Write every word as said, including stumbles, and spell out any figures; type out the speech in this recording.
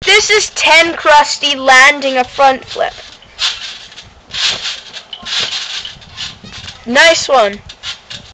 This is ten Krusty landing a front flip. Nice one.